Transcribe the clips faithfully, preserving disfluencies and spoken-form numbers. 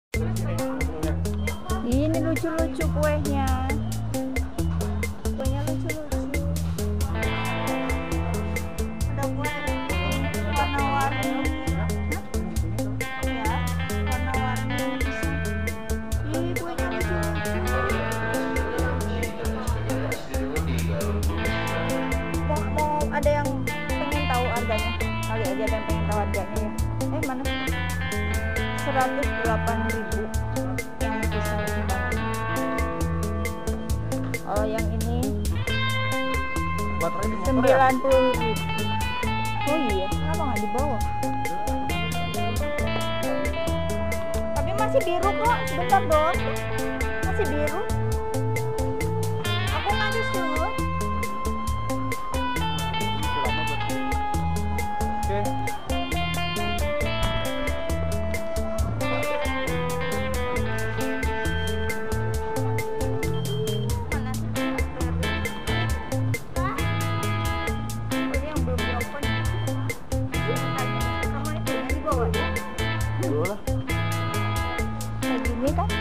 Ini lucu-lucu kuenya. Kuenya lucu-lucu. Ada kue warna-warni. Ya, warna-warni. Ih, kuenya lucu-lucu. Mau, mau ada yang pengen tahu harganya? Kali aja ada yang pengen tahu harganya ya. Eh, mana? seratus delapan ribu yang bisa dibangun. Kalau yang ini sembilan puluh ribu. Oh iya, kenapa nggak dibawa? Tapi masih biru kok, sebentar dong. Masih biru. Aku nggak disuruh. Oke. Ini kan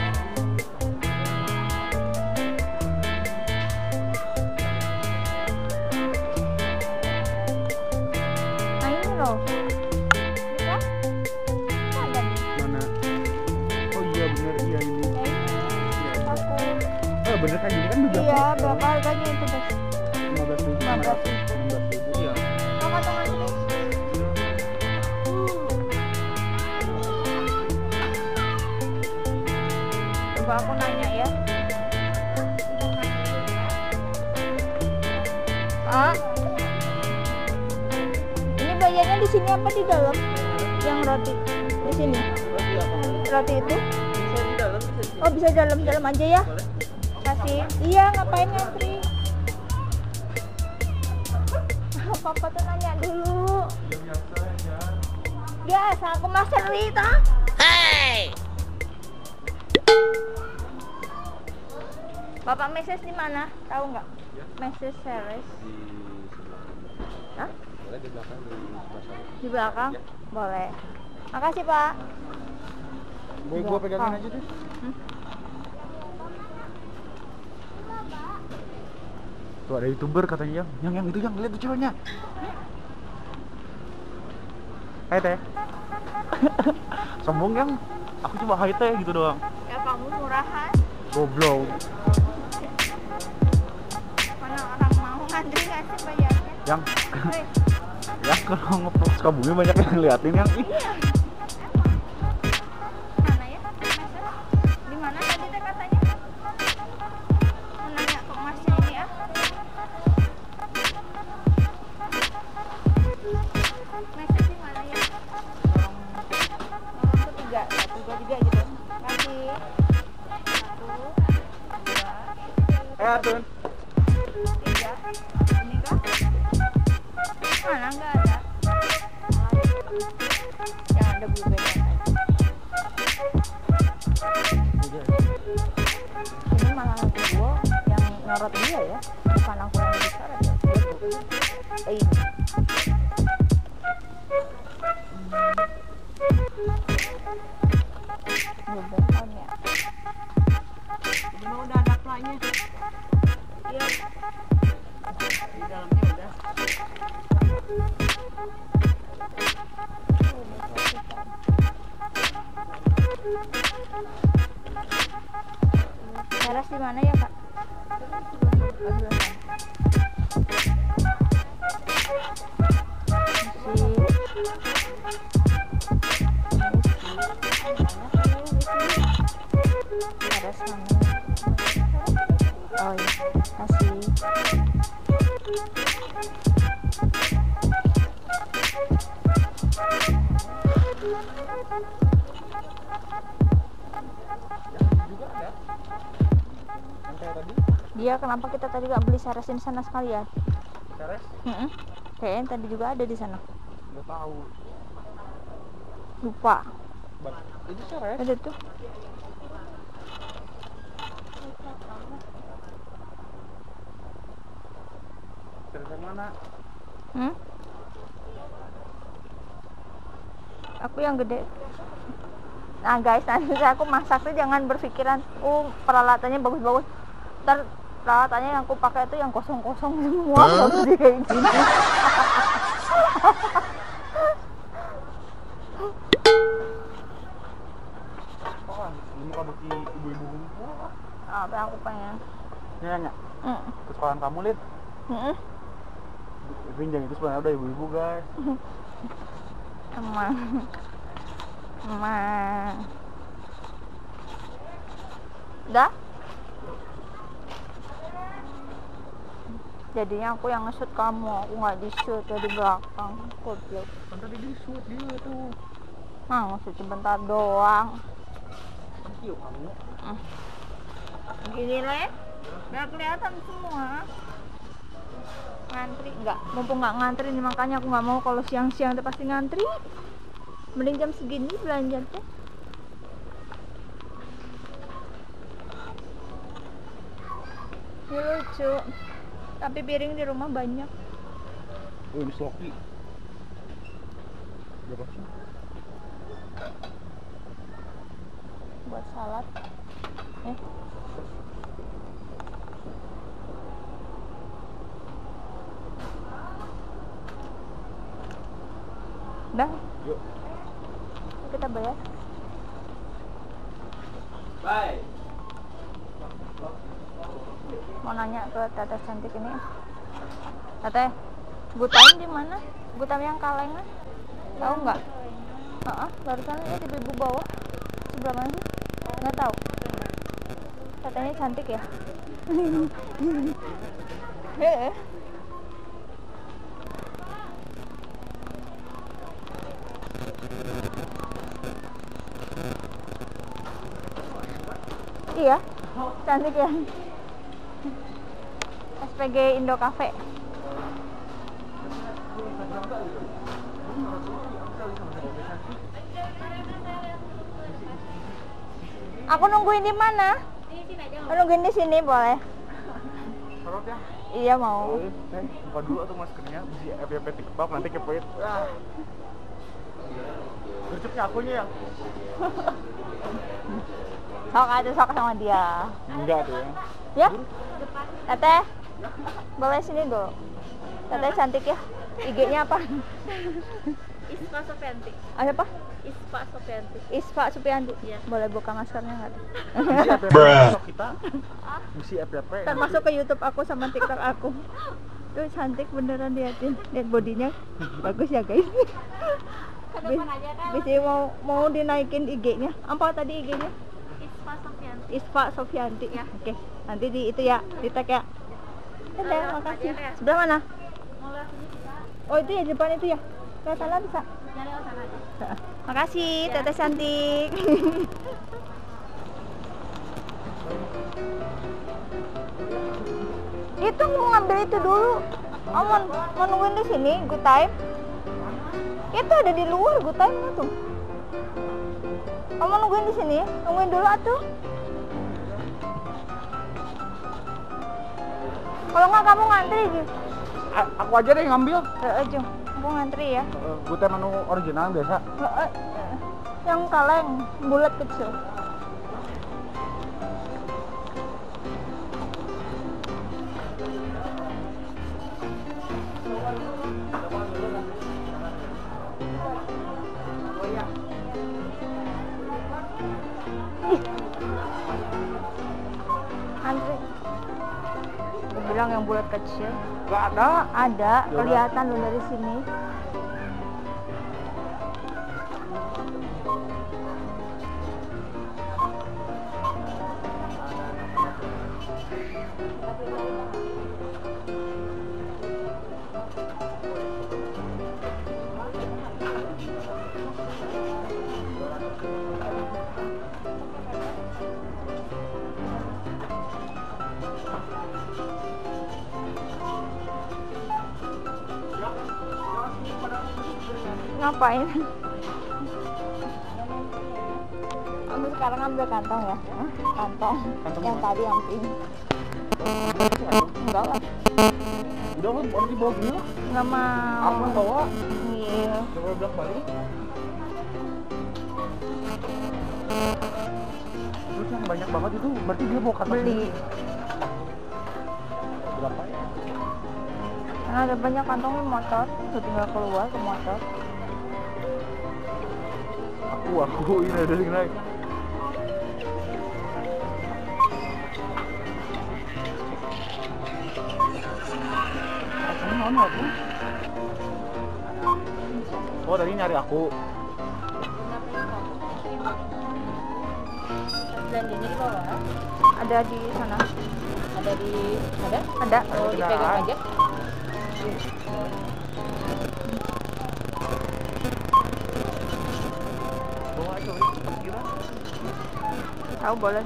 nah ini loh bisa ada nih Mana? Oh iya bener, iya ini. ya ini aku Oh bener kan ini kan juga. iya berapa harganya itu guys? lima belas ribu. lima belas ribu. enam belas ribu ya. Kakak tunggu sini. Coba aku nanya ya. Pak, ini bayarnya di sini apa di dalam? Yang roti di sini. Roti apa? Roti itu? Bisa di dalam, bisa di Oh bisa dalam-dalam aja ya? Boleh? Kasih. Iya ngapain ngantri? Papa tuh nanya dulu. Biasa aja. Biasa aku master Rita. Hey! Bapak Meses di mana? Tahu nggak? Ya. Meses Series. Di sebelah. Hah? Boleh di belakang di sebelah sana. Di belakang? Ya. Boleh. Makasih Pak. Boleh gua pegangin aja deh. Hmm? Tuh ada YouTuber katanya yang yang yang itu yang lihat tuh ceweknya. Hai teh. Sombong yang aku cuma hai teh gitu doang. Ya kamu murahan. Goblok. Mana orang mau ngantri nggak sih bayarnya? Yang Hei, ya kalau ngepost Sukabumi banyak yang ngeliatin yang ih. iya. Mana ya? Meses? Di mana tadi teh katanya? Mau nanya ke masnya ini ya? Meses di mana ya? Lorong ketiga, satu dua tiga gitu. Kasih. Satu, dua, Eh Atun. tiga. Ini kah? Mana nggak ada? Yang ada blueberry aja. Ini malah gue yang nyorot dia ya, bukan aku yang disorot ya. Eh ini. Bubon ya. Ini udah ada planya. Iya. Di dalamnya udah. Teras di mana ya kak? Teras mana? Oh iya, masih. Juga ada. Yang kayak tadi. Dia kenapa kita tadi gak beli seresin sana sekalian? Seres? Heeh. Kayaknya tadi juga ada di sana. Nggak tahu. Lupa. Ba- Itu seres. Ada tuh. Seres yang mana? Hmm? Aku yang gede. Nah guys, nanti aku masak tuh jangan berpikiran, oh peralatannya bagus-bagus. Ntar peralatannya yang aku pakai itu yang kosong-kosong semua, nggak mesti kayak gini. Oh, ini muka bagi ibu-ibu semua. Apa yang aku pengen? Ini nanya, Mm. ke sekolahan kamu, Lin. Mm-mm. Pinjang itu sebenarnya udah ibu-ibu, guys. Emang, emang. Udah? Jadinya aku yang nge-shoot kamu, aku nggak di-shoot dari belakang. Goblok. Kan tadi di shoot dia tuh. Nah, nge-shoot sebentar doang. Yuk kamu. Gini lah ya, biar kelihatan semua. Ngantri nggak, mumpung nggak ngantri nih, makanya aku nggak mau kalau siang-siang tuh pasti ngantri. Mending jam segini belanja tuh. Ya, lucu, tapi piring di rumah banyak. Oh, ini sloki. Berapa sih? Buat salad. Eh. Udah, Yuk. kita bayar. Bye. Mau nanya ke Teteh cantik ini. Teteh, Gutain di mana? Gutain yang kalengan? Tahu nggak? Heeh, barusan lihat ibu-ibu bawa. Sebelah mana sih? Nggak tahu. Katanya cantik ya. Heeh. Iya, cantik ya. S P G Indo Cafe. Aku nungguin di mana? Aku nungguin di sini boleh? Sorot ya? Iya mau. Eh, buka dulu tuh maskernya, bisa F Y P TikTok nanti kepoin. Ah. Gercepnya akunya yang. Sok aja sok sama dia. Enggak tuh ya. Ya? Teteh, boleh sini dulu. Teteh cantik ya. I G-nya apa? Ispa Sofianti. Ada apa? Ispa Sofianti. Ispa Supianti. Iya. Boleh buka maskernya nggak? Misi F Y P TikTok kita. Misi F Y P. Ntar masuk ke YouTube aku sama TikTok aku. Tuh cantik beneran, liatin. Lihat bodinya. Bagus ya guys. Bis- Bisa mau mau dinaikin I G-nya. Apa tadi I G-nya? Ispa Sofianti. Ispa Sofianti. Ya. Oke. Nanti di itu ya, di tag ya. Dadah, Dadah, makasih. dadah. Sebelah mana? Mau lewat sini bisa. Oh itu ya, di depan itu ya. Ke sana bisa. Nyari lewat sana aja. Makasih, Ya. Teteh cantik. Itu mau ngambil itu dulu. Oh, mau, mau nungguin di sini, good time. Itu ada di luar, good time tuh. Oh, mau nungguin di sini, nungguin dulu atuh. Kalau nggak kamu ngantri, Ji. A- aku aja deh yang ngambil. Eh, aja. Aku ngantri ya. Gue teh menu original biasa. Eh, eh, yang kaleng, bulat kecil. Ih. Antri. Aku bilang yang bulat kecil. Gak ada. Ada, kelihatan loh dari sini. Ngapain? Aku sekarang ambil kantong ya. Kantong. Kantong yang mana? tadi yang pink. Enggak lah. Udah lu orang dibawa gini lah. Enggak mau. Aku yang bawa. Iya. Coba bilang balik. banyak banget itu. Berarti dia bawa kantong Beli. sendiri. Berapa ya? Karena ada banyak kantong di motor, tuh tinggal keluar ke motor. Aku aku ini ada yang naik. Aku mana aku? Oh tadi nyari aku. Belanjanya di bawah. Ada di sana. Ada di ada? Ada. Oh, dipegang aja. Bawa aja, kira. Tahu boleh.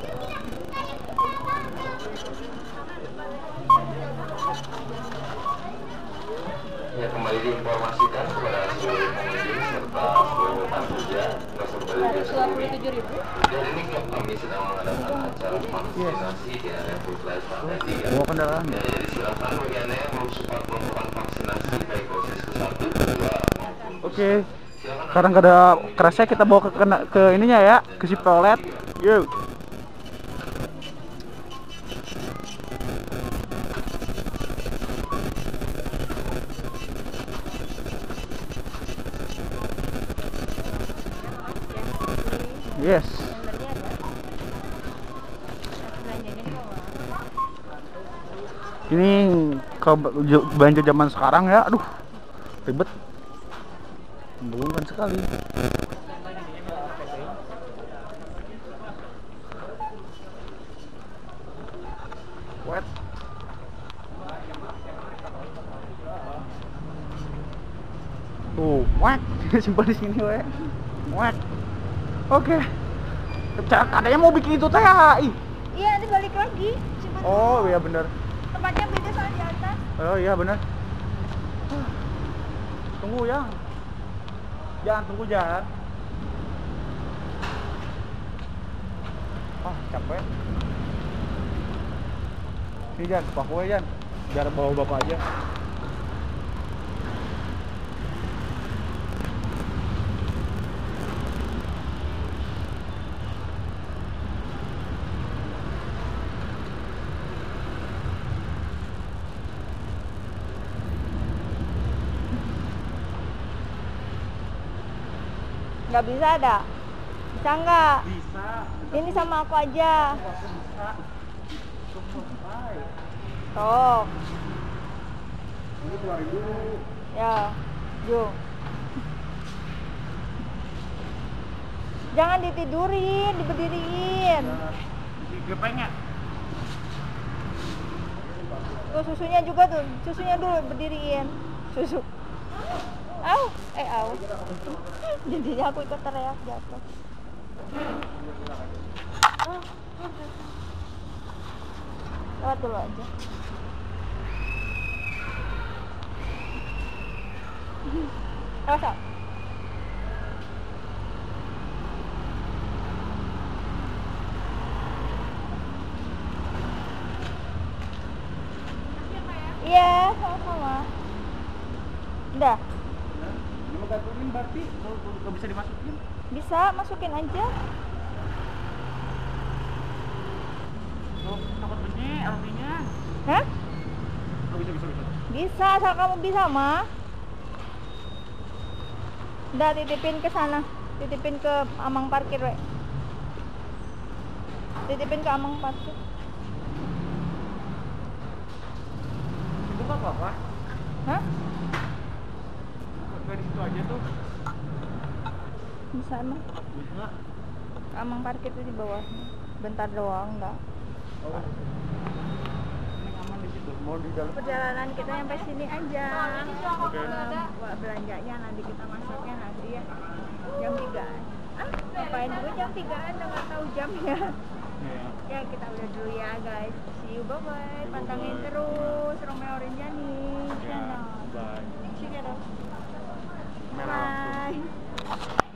Ya, kembali diinformasikan kepada seluruh pengunjung serta seluruh pekerja masuk dari dua puluh tujuh ribu. dan ini klub kami sedang mengadakan acara vaksinasi di area Foodlight Lantai tiga. Bawa kendaraan. Ya, jadi silakan bagi anda yang belum sempat melakukan vaksinasi baik dosis ke satu, kedua maupun Oke. Sekarang gak ada kerasnya, kita bawa ke kena, ke ininya ya, ke si pelet. Yuk. Yes. Nomornya ada. Belanjanya di bawah. Ini kalau belanja zaman sekarang ya, aduh, ribet, membingungkan sekali. Wet. Tuh, wet, simpan di sini, wet, wet. Oke, katanya mau bikin itu teh, ih. Iya, nanti balik lagi. Cuma Oh iya bener. tempatnya beda soal di atas. Oh iya bener. Tunggu ya. Jangan tunggu jangan. Ah capek. Ini Jan, paku ya Jan. Biar bawa bapak aja. Nggak bisa ada. Bisa nggak? Bisa. Ini sama aku aja. Aku bisa. Selesai. Sok. Ini keluarin dulu. Ya. Yuk. Jangan ditidurin, diberdiriin. Di gepengnya. Tuh susunya juga tuh. Susunya dulu berdiriin. Susu. Au, eh au. Jadinya aku ikut teriak jatuh. Lewat dulu aja. Awas, Al. Iya, sama-sama. Udah. Ini mau gantungin berarti nggak bisa dimasukin. Bisa, masukin aja. Oh, takut bunyi artinya. Hah? Oh, bisa bisa bisa. Bisa, asal kamu bisa, mah. Udah, titipin ke sana. Titipin ke Amang parkir, we. Titipin ke Amang parkir. Itu nggak apa-apa. Hah? Nggak di situ aja tuh. Bisa emang. Bisa. Amang parkir itu di bawah. Bentar doang, enggak. Oh. Ini aman di situ. Mau di dalam. Perjalanan kita sampai sini aja. Oke. Um, buat belanjanya nanti kita masuknya nanti ya. Jam tigaan. Ah, ngapain dulu jam tigaan? Udah nggak tahu jamnya. Iya. Ya kita udah dulu ya guys. See you, bye bye. Pantangin terus Romeo Rinjani. Ya, bye. See you, Merah langsung. bye.